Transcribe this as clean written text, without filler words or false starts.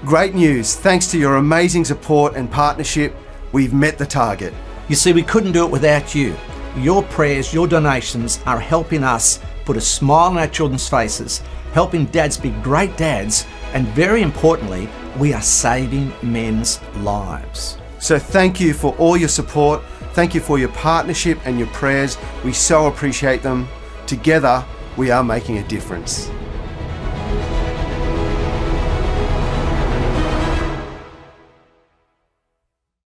Great news. Thanks to your amazing support and partnership, we've met the target. You see, we couldn't do it without you. Your prayers, your donations are helping us put a smile on our children's faces, helping dads be great dads, and very importantly, we are saving men's lives. So thank you for all your support. Thank you for your partnership and your prayers. We so appreciate them. Together, we are making a difference.